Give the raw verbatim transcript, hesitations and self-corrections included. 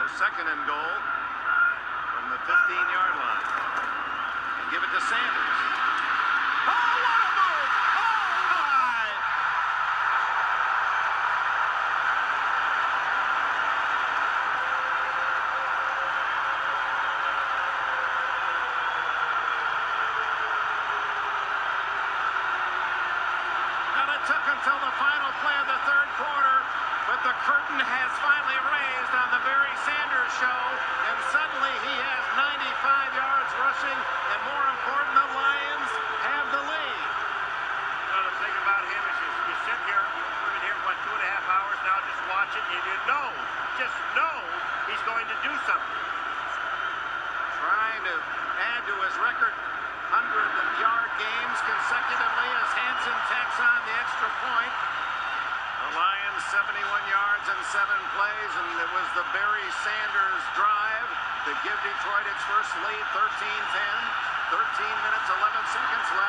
second and goal from the fifteen-yard line. And give it to Sanders. Oh, what a move! Oh, my! And it took until the final play of the third quarter, but the curtain has finally raised on the Barry Sanders show, and suddenly he has ninety-five yards rushing, and more important, the Lions have the lead. You know, the thing about him is you, you sit here, you've been here, what, two and a half hours now, just watching, and you know, just know he's going to do something. Trying to add to his record hundred-yard games consecutively as Hansen tacks on the extra point. The Lions seventy-one yards and seven plays, and it was the Barry Sanders drive to give Detroit its first lead, thirteen ten. thirteen minutes, eleven seconds left.